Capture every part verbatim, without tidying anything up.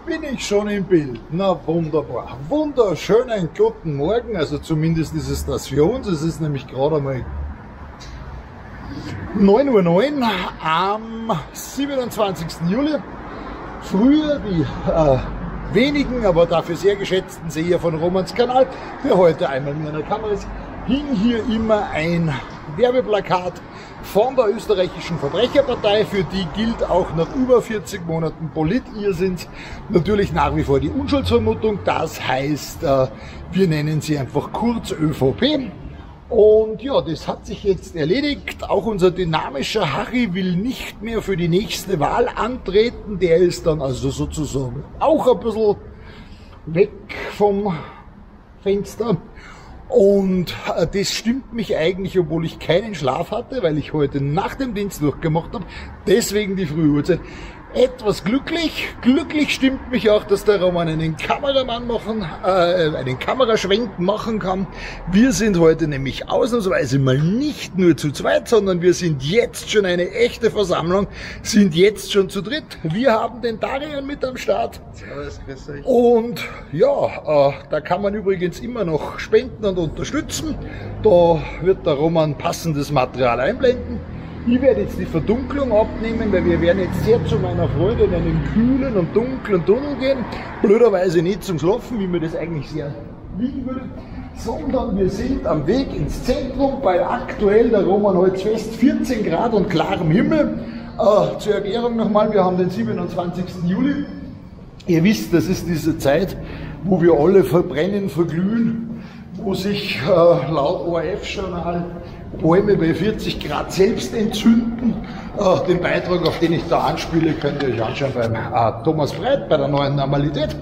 Bin ich schon im Bild? Na wunderbar. Wunderschönen guten Morgen, also zumindest ist es das für uns. Es ist nämlich gerade einmal neun Uhr neun am siebenundzwanzigsten Juli. Früher die äh, wenigen, aber dafür sehr geschätzten Seher von Romans Kanal, der heute einmal mit einer Kamera ist, hing hier immer ein Werbeplakat von der österreichischen Verbrecherpartei. Für die gilt auch nach über vierzig Monaten Politirrsinns natürlich nach wie vor die Unschuldsvermutung. Das heißt, wir nennen sie einfach kurz ÖVP. Und ja, das hat sich jetzt erledigt. Auch unser dynamischer Harry will nicht mehr für die nächste Wahl antreten. Der ist dann also sozusagen auch ein bisschen weg vom Fenster. Und das stimmt mich eigentlich, obwohl ich keinen Schlaf hatte, weil ich heute nach dem Dienst durchgemacht habe. Deswegen die frühe Uhrzeit. Etwas glücklich. Glücklich stimmt mich auch, dass der Roman einen Kameramann machen, äh, einen Kameraschwenk machen kann. Wir sind heute nämlich ausnahmsweise mal nicht nur zu zweit, sondern wir sind jetzt schon eine echte Versammlung, sind jetzt schon zu dritt. Wir haben den Darian mit am Start. Servus, grüß euch. Und ja, äh, da kann man übrigens immer noch spenden und unterstützen. Da wird der Roman passendes Material einblenden. Ich werde jetzt die Verdunklung abnehmen, weil wir werden jetzt sehr zu meiner Freude in einen kühlen und dunklen Tunnel gehen. Blöderweise nicht zum Schlafen, wie mir das eigentlich sehr liegen würde, sondern wir sind am Weg ins Zentrum, weil aktuell der Roman heute fest vierzehn Grad und klarem Himmel. Äh, zur Erklärung nochmal, wir haben den siebenundzwanzigsten Juli. Ihr wisst, das ist diese Zeit, wo wir alle verbrennen, verglühen, wo sich äh, laut O R F-Journal Bäume bei vierzig Grad selbst entzünden. Äh, den Beitrag, auf den ich da anspiele, könnt ihr euch anschauen beim äh, Thomas Breit, bei der neuen Normalität.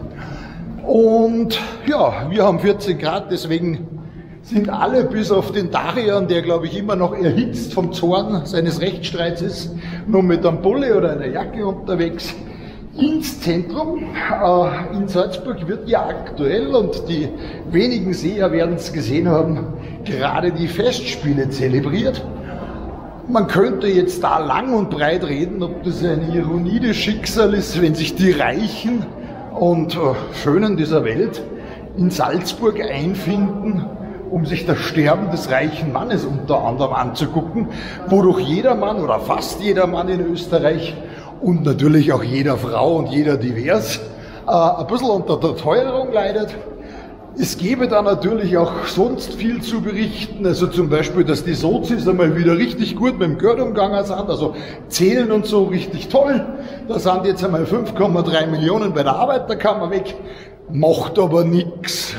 Und ja, wir haben vierzehn Grad, deswegen sind alle bis auf den Darian, der glaube ich immer noch erhitzt vom Zorn seines Rechtsstreits ist, nur mit einem Bulle oder einer Jacke unterwegs. Ins Zentrum. Äh, in Salzburg wird ja aktuell, und die wenigen Seher werden es gesehen haben, gerade die Festspiele zelebriert. Man könnte jetzt da lang und breit reden, ob das eine Ironie des Schicksals ist, wenn sich die Reichen und äh, Schönen dieser Welt in Salzburg einfinden, um sich das Sterben des reichen Mannes unter anderem anzugucken, wodurch jeder Mann oder fast jeder Mann in Österreich und natürlich auch jeder Frau und jeder divers äh, ein bisschen unter der Teuerung leidet. Es gäbe da natürlich auch sonst viel zu berichten, also zum Beispiel, dass die Sozis einmal wieder richtig gut mit dem Geld umgegangen sind, also zählen und so richtig toll. Da sind jetzt einmal fünf Komma drei Millionen bei der Arbeiterkammer weg, macht aber nichts.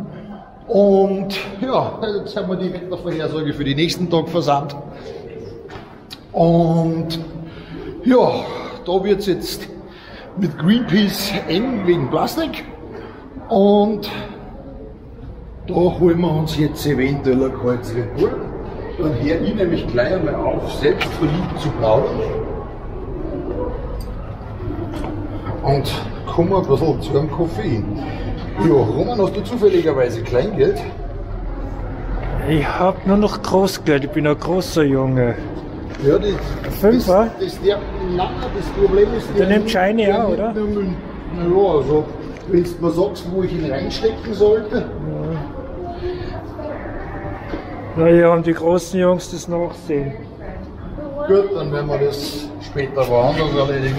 Und ja, jetzt haben wir die Wettervorhersage für die nächsten Tag versandt. Und ja, da wird es jetzt mit Greenpeace eng wegen Plastik. Und da holen wir uns jetzt eventuell ein kaltes Red Bull. Dann höre ich nämlich gleich einmal auf, selbst verliebt zu plaudern. Und komme ein bisschen zu einem Koffein. Ja, Roman, hast du zufälligerweise Kleingeld? Ich hab nur noch Großgeld, ich bin ein großer Junge. Ja, das, Fünfer? Das, das, der, nein, das Problem ist... Der nimmt Scheine auch, oder? Naja, also, wenn du mir sagst, wo ich ihn reinstecken sollte... Naja, haben die großen Jungs das nachsehen. Gut, dann werden wir das später woanders erledigen.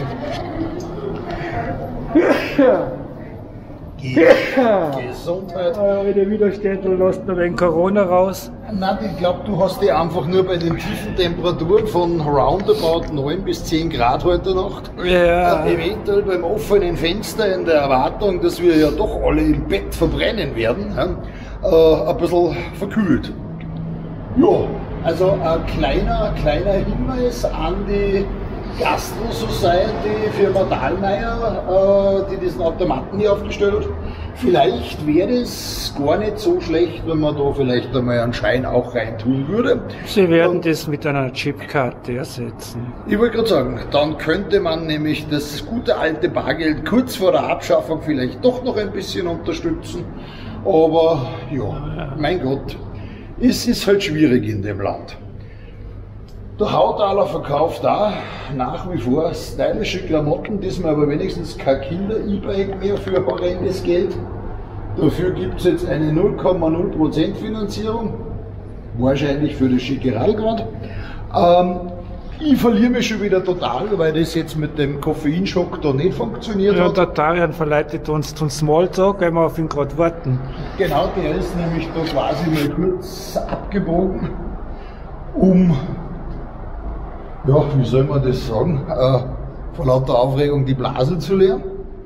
Gesundheit. Wenn der Widerständler lässt noch wegen Corona raus. Nein, ich glaube, du hast dich einfach nur bei den tiefen Temperaturen von roundabout neun bis zehn Grad heute Nacht, Ja. äh, eventuell beim offenen Fenster in der Erwartung, dass wir ja doch alle im Bett verbrennen werden, ja, äh, ein bisschen verkühlt. Ja, also ein kleiner, kleiner Hinweis an die Gastro Society, Firma Dahlmeier, äh, die diesen Automaten hier aufgestellt hat. Vielleicht wäre es gar nicht so schlecht, wenn man da vielleicht einmal einen Schein auch reintun würde. Sie werden Und das mit einer Chipkarte ersetzen. ich wollte gerade sagen, dann könnte man nämlich das gute alte Bargeld kurz vor der Abschaffung vielleicht doch noch ein bisschen unterstützen. Aber ja, mein Gott, es ist halt schwierig in dem Land. Der Hautaler verkauft da nach wie vor stylische Klamotten, diesmal aber wenigstens kein Kinder-E-Bike mehr für horrendes Geld. Dafür gibt es jetzt eine null Komma null Prozent Finanzierung, wahrscheinlich für das Schickerei gerade. Ähm, ich verliere mich schon wieder total, weil das jetzt mit dem Koffeinschock da nicht funktioniert Ja, hat. der Darian verleitet uns zum Smalltalk, weil wir auf ihn gerade warten. Genau, der ist nämlich da quasi mal kurz abgebogen, um, ja, wie soll man das sagen, äh, vor lauter Aufregung die Blase zu leeren.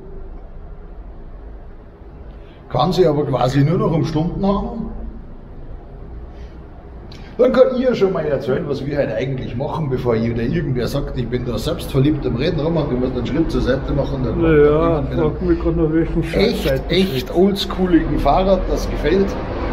Kann sie aber quasi nur noch um Stunden haben. Dann kann ich ja schon mal erzählen, was wir heute eigentlich machen, bevor wieder irgendwer sagt, ich bin da selbst verliebt am Reden rum und ich muss einen Schritt zur Seite machen. Dann Ja, frag mich gerade noch welchen Scheiß. echt, echt oldschooligen Fahrrad, das gefällt.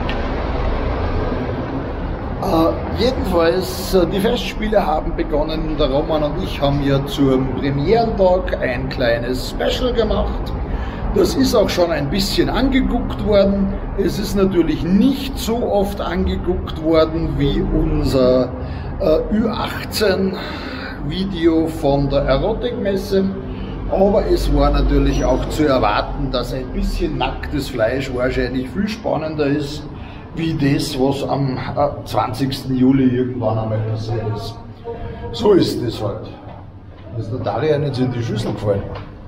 Äh, jedenfalls, äh, die Festspiele haben begonnen. Der Roman und ich haben ja zum Premierentag ein kleines Special gemacht. Das ist auch schon ein bisschen angeguckt worden. Es ist natürlich nicht so oft angeguckt worden wie unser äh, Ü achtzehn Video von der Erotikmesse. Aber es war natürlich auch zu erwarten, dass ein bisschen nacktes Fleisch wahrscheinlich viel spannender ist, wie das, was am äh, zwanzigsten Juli irgendwann einmal passiert ist. So ist es halt. Da ist der Darian jetzt in die Schüssel gefallen.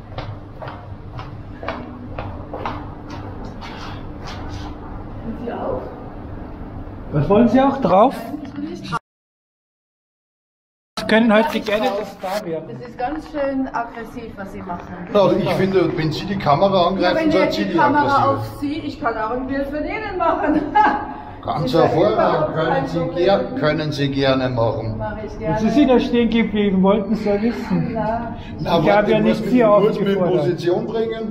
Was wollen Sie auch drauf? Sie können heute gerne das da werden. Das ist ganz schön aggressiv, was Sie machen. Also ich finde, wenn Sie die Kamera Ja, angreifen, wenn sollen jetzt Sie die die Kamera aggressiv. auf Sie, ich kann auch ein Bild von Ihnen machen. Ganz Ist ja hervorragend, überhaupt können kein Sie, Problem. ger können Sie gerne machen. Mache ich Und gerne. Sie sind ja stehen geblieben, wollten es ja wissen. Ja. Na, Ich warte, habe ja ich muss nichts mich hier kurz mit in aufgefordert. Position bringen.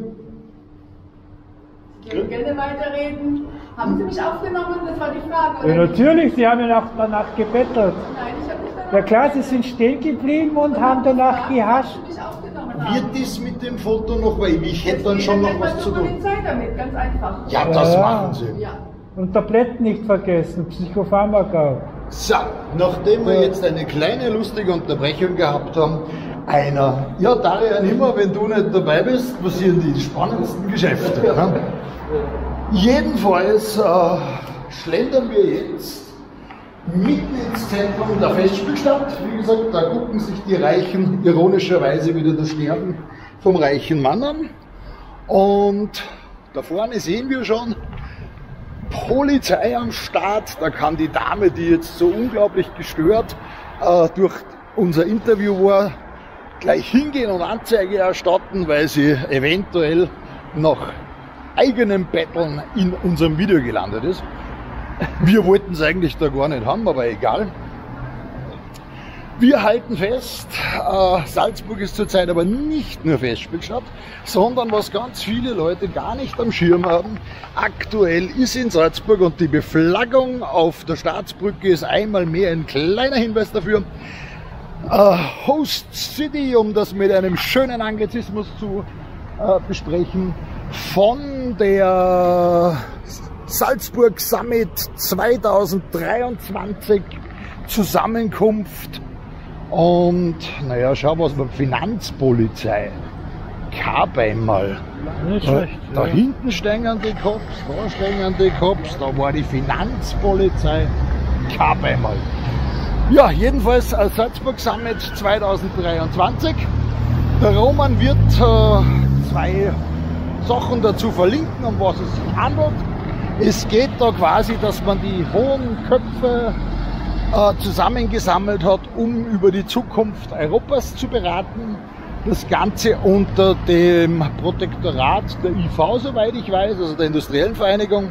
Sie können gerne weiterreden. Haben Sie mich aufgenommen? Das war die Frage. Ja, Oder? natürlich, Sie haben ja auch danach gebettelt. Nein, ich habe nicht danach. Ja klar, Sie sind stehen geblieben und haben danach gehascht. Dass Sie mich aufgenommen haben. Wird das mit dem Foto noch, weil ich hätte dann Jetzt schon gehen noch wir was mal zu zur tun. Polizei damit, ganz einfach. Ja, das Ja. machen Sie. Ja. Und Tabletten nicht vergessen, Psychopharmaka. So, nachdem wir jetzt eine kleine lustige Unterbrechung gehabt haben, einer, ja Darian, immer wenn du nicht dabei bist, passieren die spannendsten Geschäfte. Ne? Jedenfalls äh, schlendern wir jetzt mitten ins Zentrum der Festspielstadt. Wie gesagt, da gucken sich die Reichen ironischerweise wieder das Sterben vom reichen Mann an. Und da vorne sehen wir schon Polizei am Start. Da kann die Dame, die jetzt so unglaublich gestört äh, durch unser Interview war, gleich hingehen und Anzeige erstatten, weil sie eventuell nach eigenem Betteln in unserem Video gelandet ist. Wir wollten es eigentlich da gar nicht haben, aber egal. Wir halten fest, äh, Salzburg ist zurzeit aber nicht nur Festspielstadt, sondern was ganz viele Leute gar nicht am Schirm haben, aktuell ist in Salzburg und die Beflaggung auf der Staatsbrücke ist einmal mehr ein kleiner Hinweis dafür. Äh, Host City, um das mit einem schönen Anglizismus zu äh, besprechen, von der Salzburg Summit zweitausenddreiundzwanzig Zusammenkunft. Und naja, schau was wir Finanzpolizei. Gab einmal. Nicht Da, schlecht. da ja. hinten stehen die Cops, da stehen die Cops, da war die Finanzpolizei. Gab einmal. Ja, jedenfalls äh, Salzburg Summit zweitausenddreiundzwanzig. Der Roman wird äh, zwei Sachen dazu verlinken, um was es sich handelt. Es geht da quasi, dass man die hohen Köpfe äh, zusammengesammelt hat, um über die Zukunft Europas zu beraten. Das Ganze unter dem Protektorat der I V, soweit ich weiß, also der Industriellen Vereinigung.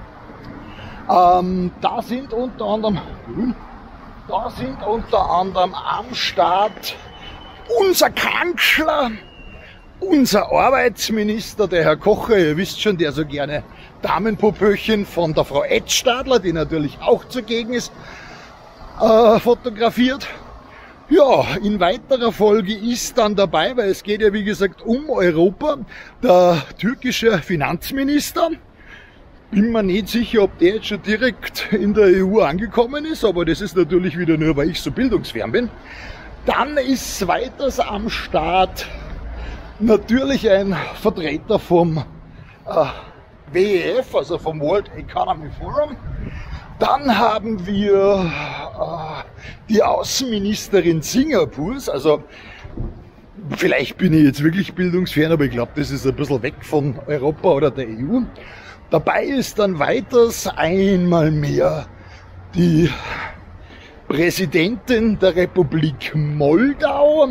Ähm, da sind unter anderem, da sind unter anderem am Start unser Kanzler, unser Arbeitsminister, der Herr Kocher, ihr wisst schon, der so gerne Damenpopöchen von der Frau Edstadler, die natürlich auch zugegen ist, äh, fotografiert. Ja, in weiterer Folge ist dann dabei, weil es geht ja wie gesagt um Europa, der türkische Finanzminister, Bin mir nicht sicher, ob der jetzt schon direkt in der E U angekommen ist, aber das ist natürlich wieder nur, weil ich so bildungsfern bin. Dann ist weiters am Start natürlich ein Vertreter vom äh, W E F, also vom World Economic Forum. Dann haben wir äh, die Außenministerin Singapurs, also vielleicht bin ich jetzt wirklich bildungsfern, aber ich glaube, das ist ein bisschen weg von Europa oder der E U. Dabei ist dann weiters einmal mehr die Präsidentin der Republik Moldau.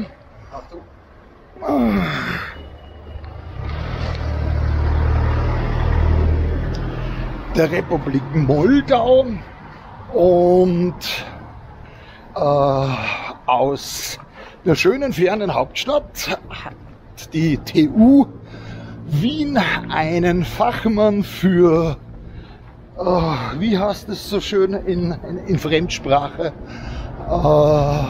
Der Republik Moldau und äh, aus der schönen fernen Hauptstadt hat die T U Wien einen Fachmann für, äh, wie heißt es so schön in, in, in Fremdsprache, äh,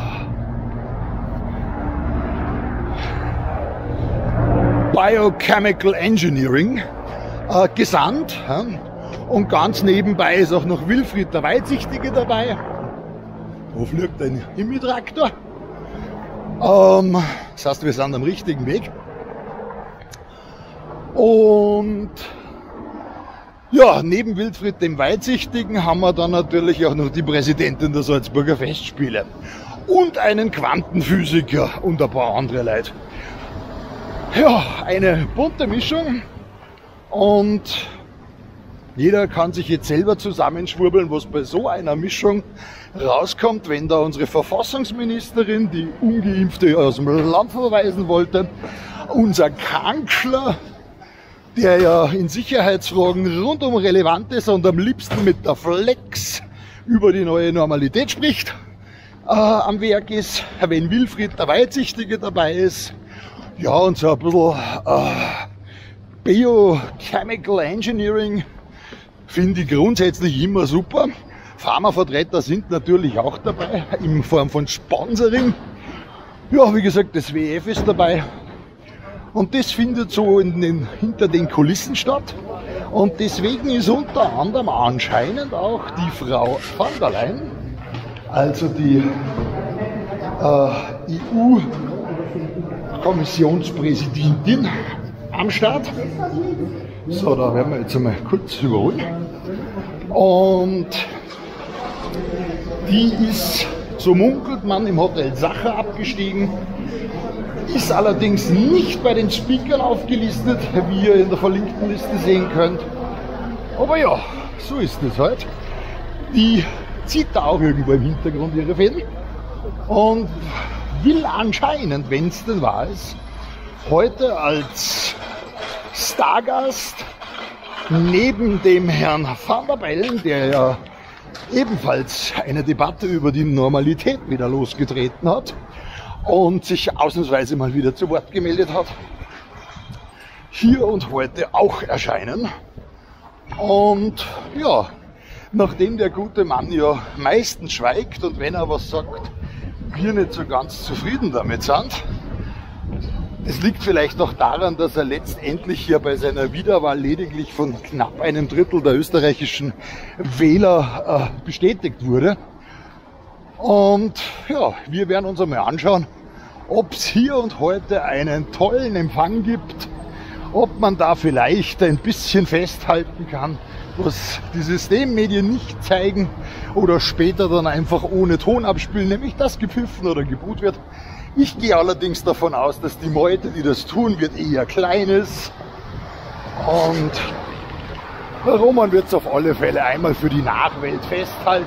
Biochemical Engineering äh, gesandt. Ja? Und ganz nebenbei ist auch noch Wilfried der Weitsichtige dabei. Wo fliegt ein Himmitraktor? Ähm, das heißt, wir sind am richtigen Weg. Und ja, neben Wilfried dem Weitsichtigen haben wir dann natürlich auch noch die Präsidentin der Salzburger Festspiele. Und einen Quantenphysiker und ein paar andere Leute. Ja, eine bunte Mischung. Und jeder kann sich jetzt selber zusammenschwurbeln, was bei so einer Mischung rauskommt, wenn da unsere Verfassungsministerin, die Ungeimpfte aus dem Land verweisen wollte, unser Kanzler, der ja in Sicherheitsfragen rundum relevant ist und am liebsten mit der Flex über die neue Normalität spricht, äh, am Werk ist, wenn Wilfried der Weitsichtige dabei ist, ja, und so ein bisschen äh, Biochemical Engineering finde ich grundsätzlich immer super. Pharmavertreter sind natürlich auch dabei, in Form von Sponsoring. Ja, wie gesagt, das W E F ist dabei. Und das findet so in den, hinter den Kulissen statt. Und deswegen ist unter anderem anscheinend auch die Frau van der Leyen, also die äh, E U-Kommissionspräsidentin, am Start. So, da werden wir jetzt einmal kurz überholen. Und die ist, so munkelt man, im Hotel Sacher abgestiegen, ist allerdings nicht bei den Speakern aufgelistet, wie ihr in der verlinkten Liste sehen könnt. Aber ja, so ist es halt. Die zieht da auch irgendwo im Hintergrund ihre Fäden und will anscheinend, wenn es denn wahr ist, heute als Stargast neben dem Herrn Van der Bellen, der ja ebenfalls eine Debatte über die Normalität wieder losgetreten hat und sich ausnahmsweise mal wieder zu Wort gemeldet hat, hier und heute auch erscheinen. Und ja, nachdem der gute Mann ja meistens schweigt und wenn er was sagt, wir nicht so ganz zufrieden damit sind, es liegt vielleicht auch daran, dass er letztendlich ja bei seiner Wiederwahl lediglich von knapp einem Drittel der österreichischen Wähler äh, bestätigt wurde. Und ja, wir werden uns einmal anschauen, ob es hier und heute einen tollen Empfang gibt, ob man da vielleicht ein bisschen festhalten kann, was die Systemmedien nicht zeigen oder später dann einfach ohne Ton abspielen, nämlich dass gepfiffen oder gebuht wird. Ich gehe allerdings davon aus, dass die Meute, die das tun wird, eher klein ist. Und der Roman wird es auf alle Fälle einmal für die Nachwelt festhalten.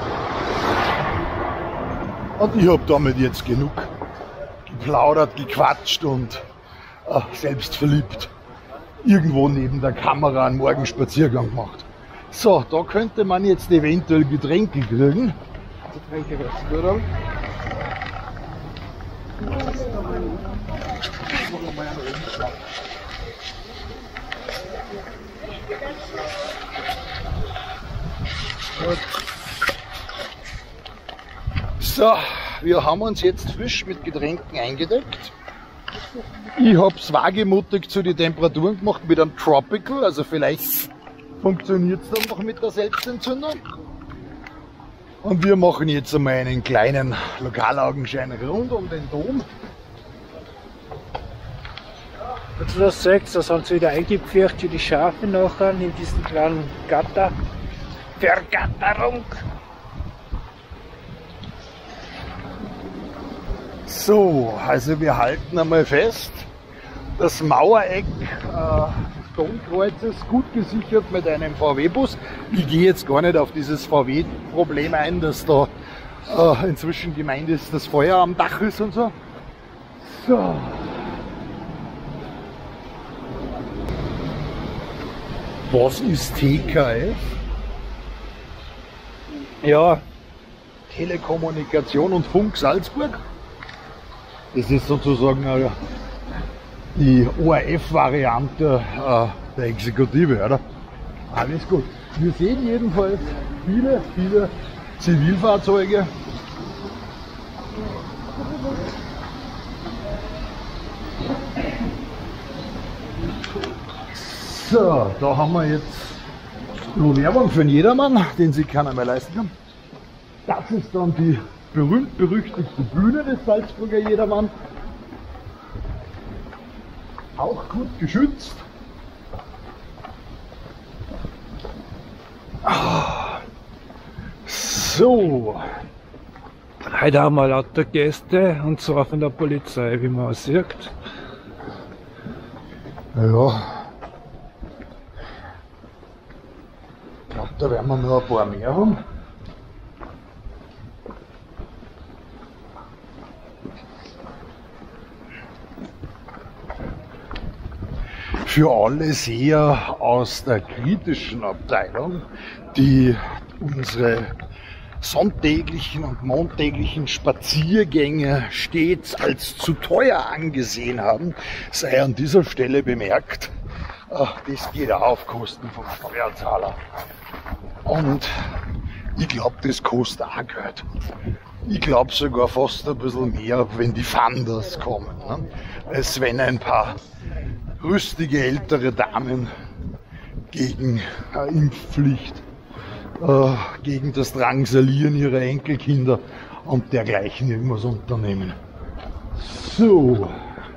Und ich habe damit jetzt genug geplaudert, gequatscht und äh, selbstverliebt irgendwo neben der Kamera einen Morgenspaziergang gemacht. So, da könnte man jetzt eventuell Getränke kriegen. Getränke wärst du dann? So, wir haben uns jetzt frisch mit Getränken eingedeckt. Ich habe es wagemutig zu den Temperaturen gemacht mit einem Tropical, also vielleicht funktioniert es dann noch mit der Selbstentzündung. Und wir machen jetzt einmal einen kleinen Lokalaugenschein rund um den Dom. Jetzt das seht, das haben sie wieder eingepfercht für die Schafe nachher in diesen kleinen Gatter. Vergatterung. So, also wir halten einmal fest, das Mauereck äh, Domkreuzes gut gesichert mit einem V W-Bus. Ich gehe jetzt gar nicht auf dieses V W-Problem ein, dass da äh, inzwischen gemeint ist, dass Feuer am Dach ist und so. So. Was ist T K F? Ja, Telekommunikation und Funk Salzburg. Das ist sozusagen äh, die O R F-Variante äh, der Exekutive, oder? Alles gut. Wir sehen jedenfalls viele, viele Zivilfahrzeuge. So, da haben wir jetzt noch Werbung für einen Jedermann, den sich keiner mehr leisten kann. Das ist dann die berühmt-berüchtigte Bühne des Salzburger Jedermann. Auch gut geschützt. So. heute haben wir lauter Gäste, und zwar von der Polizei, wie man sieht. Ja. Ich glaube, da werden wir noch ein paar mehr haben. Für alle Seher aus der kritischen Abteilung, die unsere sonntäglichen und montäglichen Spaziergänge stets als zu teuer angesehen haben, sei an dieser Stelle bemerkt, das geht auch auf Kosten vom Steuerzahler. Und ich glaube, das kostet auch Geld. Ich glaube sogar fast ein bisschen mehr, wenn die Fanders kommen, ne? Als wenn ein paar rüstige ältere Damen gegen äh, Impfpflicht, äh, gegen das Drangsalieren ihrer Enkelkinder und dergleichen irgendwas unternehmen. So.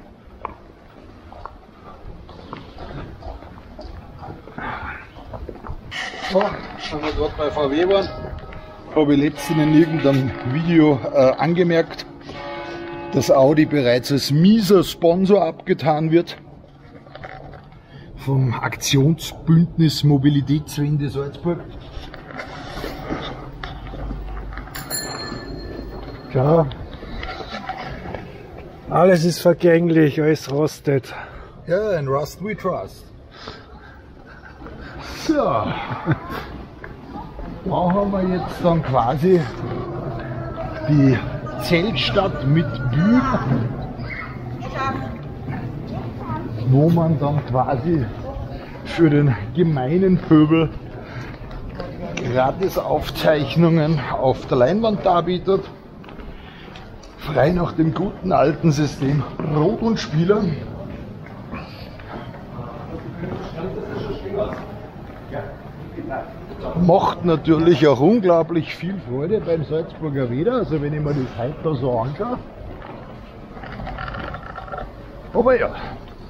So, wenn wir dort bei V W waren, habe ich letztens in irgendeinem Video äh, angemerkt, dass Audi bereits als mieser Sponsor abgetan wird vom Aktionsbündnis Mobilitätswende Salzburg. Ja, alles ist vergänglich, alles rostet. Ja, in Rust we trust. So, da haben wir jetzt dann quasi die Zeltstadt mit Bühne, wo man dann quasi für den gemeinen Pöbel Gratisaufzeichnungen auf der Leinwand darbietet. Frei nach dem guten alten System Rot und Spieler. Macht natürlich auch unglaublich viel Freude beim Salzburger Wetter, also wenn ich mir das heute da so anschaue. Aber ja.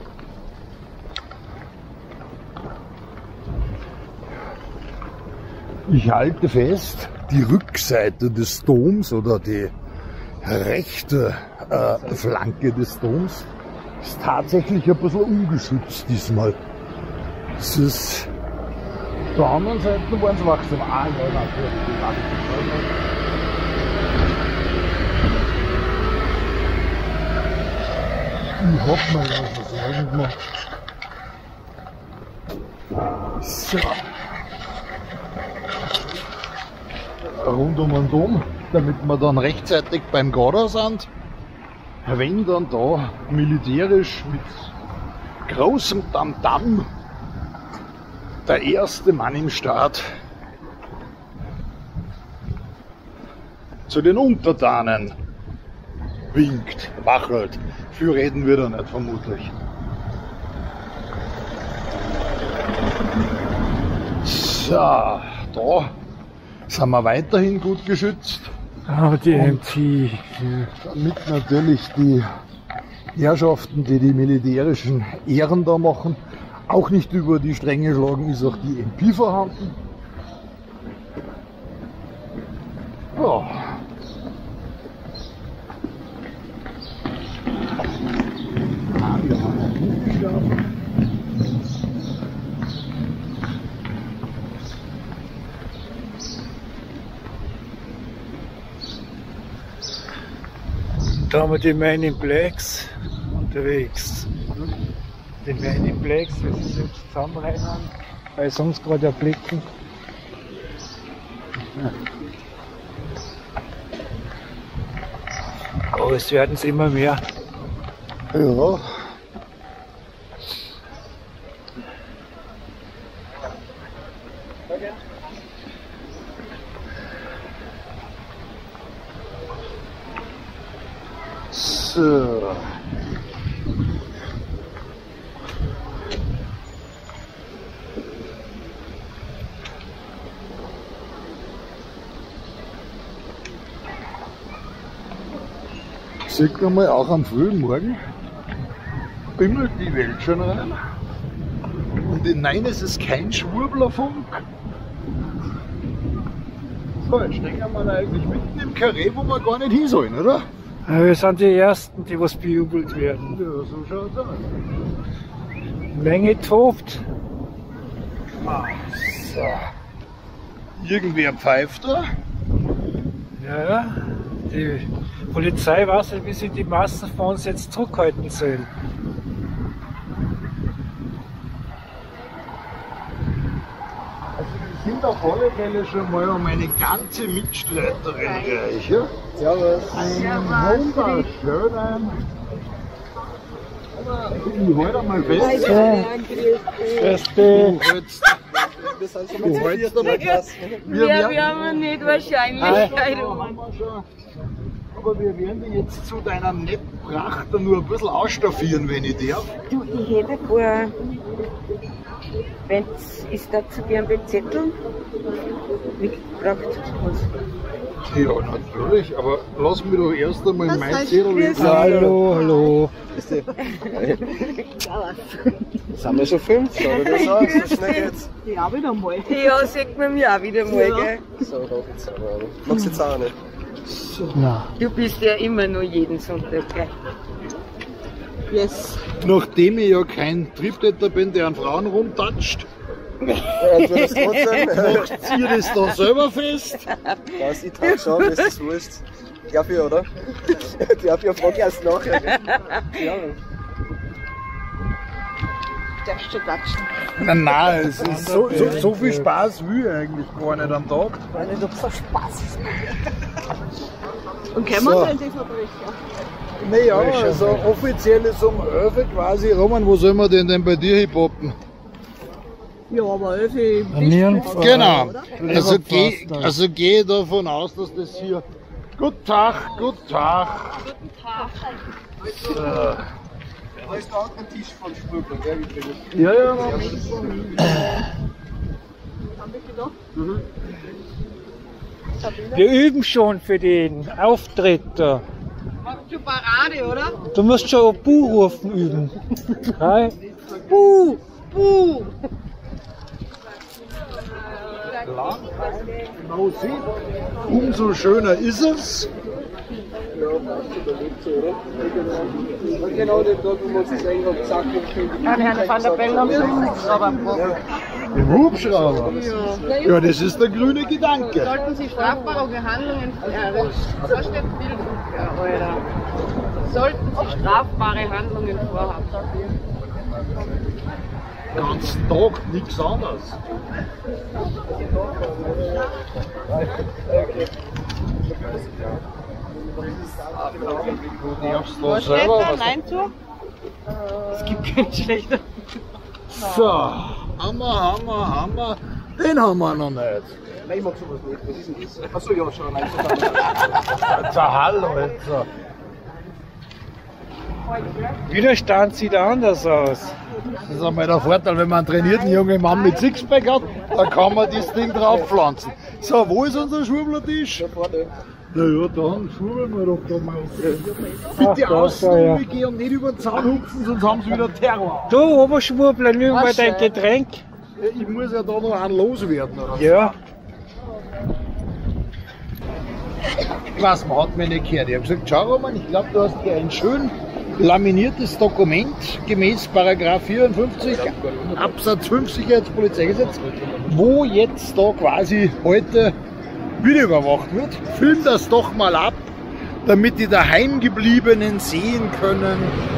Ich halte fest, die Rückseite des Doms oder die rechte äh, Flanke des Doms ist tatsächlich ein bisschen ungeschützt diesmal. Es ist auf der anderen Seite waren es wachsam. Ah, ja, natürlich. Ich hab mal was sagen. So. Rund um den Dom, damit wir dann rechtzeitig beim Gardar sind. Wenn dann da militärisch mit großem Tamtam der erste Mann im Staat zu den Untertanen winkt, wachelt. Viel reden wir da nicht vermutlich. So, da sind wir weiterhin gut geschützt. Ah, die M P. Damit natürlich die Herrschaften, die die militärischen Ehren da machen, auch nicht über die Stränge schlagen, ist auch die M P vorhanden. Ja. Ah, wir haben auch gut geschlafen. Da haben wir die Men in Blacks unterwegs. Die Men in Blacks, die sich jetzt zusammenrennen, weil sonst gerade erblicken. Aber es werden es immer mehr. Ja. So. Sieht man mal auch am frühen Morgen, bimmelt die Welt schon rein. Und nein, es ist kein Schwurblerfunk. So, jetzt stehen wir da eigentlich mitten im Karree, wo wir gar nicht hin sollen, oder? Ja, wir sind die Ersten, die was bejubelt werden. Ja, so schaut's aus. Menge tobt. So. Irgendwer pfeift da. Ja, die Polizei weiß nicht, wie sie die Massen von uns jetzt zurückhalten sollen. Also wir sind auf alle Fälle schon mal um eine ganze Mitstreiterin gleich. Ja? Servus. Ein wunderschönen. Ich halte mal fest. Beste. Du hältst, Wir sind schon du mal hältst zu einmal. viert in der Klasse. Wir, Ja, wir, wir haben nicht wahrscheinlich. Hi. haben wir schon. Aber wir werden dich jetzt zu deiner netten Pracht nur ein bisschen ausstaffieren, wenn ich darf. Du, ich hätte ein paar, wenn's, ist dazu gern Zettel? Wie braucht was? Ja, natürlich, aber lass mich doch erst einmal mein Zettel lesen. Hallo, hallo. Sind wir schon fünf? Schau dir das an, so schnell geht's. Ja, wieder mal. Ja, sagt man mir auch wieder mal, gell? So, doch, jetzt sind wir aber. Magst du jetzt auch nicht? Na, Du bist ja immer nur jeden Sonntag, gell? Yes. Nachdem ich ja kein Triebtäter bin, der an Frauen rumtatscht, Ja, du das trotzdem. macht ihr das da selber fest. Was, ich trage schon, ist das wurscht. Darf ich, oder? Darf ich, frage erst nachher. Ja. Darfst du klatschen? Nein, nein, es ist so, so, so viel Spaß will ich eigentlich gar nicht am Tag. Ich weiß nicht, ob es so Spaß ist. Und können So. wir dann die Verbrecher? Naja, also offiziell ist um elf Uhr quasi. Roman, wo soll man denn denn bei dir hinpoppen? Ja, aber Öffi. Nierenpfarrer. Genau. Leberpflaster. Also geh, also geh davon aus, dass das hier. Guten Tag, guten Tag. Guten Tag. So. Da ist auch ein Tisch von Sprügel, gell? übrigens. Ja, ja. Wir üben schon für den Auftritt da. Machst du Parade, oder? Du musst schon Buh rufen üben. Hi. Buh! Buh! Genau sieht. Umso schöner ist es. Und genau den Tag, wo wir uns gesehen haben, gesagt haben, Ja, Herr Van der Bellen haben sie aber Im Hubschrauber. Ja, das ist der grüne Gedanke. Sollten Sie strafbare Handlungen, äh, was steht Bildung, ja, Alter. Sollten Sie strafbare Handlungen vorhaben. Den ganzen Tag nichts anderes. Du darfst da Was steht selber da? was. Nein zu? Es gibt keinen schlechter. So, Hammer, Hammer, Hammer. Den haben wir noch nicht. nein, ich mag sowas nicht. Was ist denn das? Achso, ja, schon, nein, so Jetzt ein Hallo jetzt. Widerstand sieht anders aus. Das ist einmal der Vorteil, wenn man einen trainierten jungen Mann mit Sixpack hat, dann kann man das Ding drauf pflanzen. So, wo ist unser Schwurblertisch? Na ja, dann schwurbeln wir doch da mal. Bitte Ach, außen da, ja. umgehen und nicht über den Zaun hupfen, sonst haben sie wieder Terror. Du, Oberschwurbler, nimm mal Was, dein äh? Getränk. Ich muss ja da noch einen loswerden. Oder? Ja. Was, man hat mich nicht gehört. Ich habe gesagt, schau Roman, ich glaube, du hast hier ein schön laminiertes Dokument gemäß Paragraph vierundfünfzig Absatz fünf Sicherheitspolizeigesetz, wo jetzt da quasi heute wieder überwacht wird. Film das doch mal ab, damit die Daheimgebliebenen sehen können.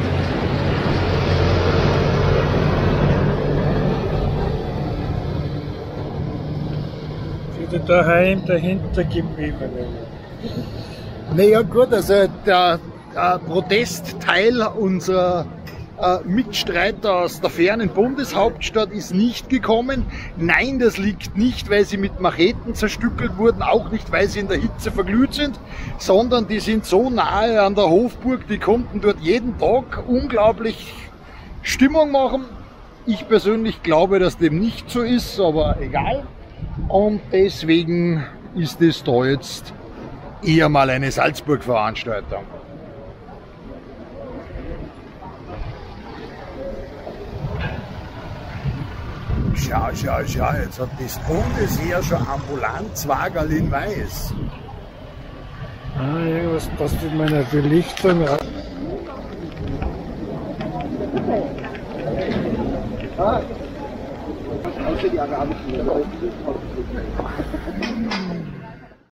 Für die daheim dahinter gebliebenen. Naja gut, also der, der Protestteil unserer äh, Mitstreiter aus der fernen Bundeshauptstadt ist nicht gekommen. Nein, das liegt nicht, weil sie mit Macheten zerstückelt wurden, auch nicht, weil sie in der Hitze verglüht sind, sondern die sind so nahe an der Hofburg, die konnten dort jeden Tag unglaublich Stimmung machen. Ich persönlich glaube, dass dem nicht so ist, aber egal. Und deswegen ist es da jetzt eher mal eine Salzburg-Veranstaltung. Schau, schau, schau, jetzt hat das Bundesheer schon Ambulanzwagerl in Weiß. Ah, irgendwas passt mit meiner Belichtung. Außer die arabischen.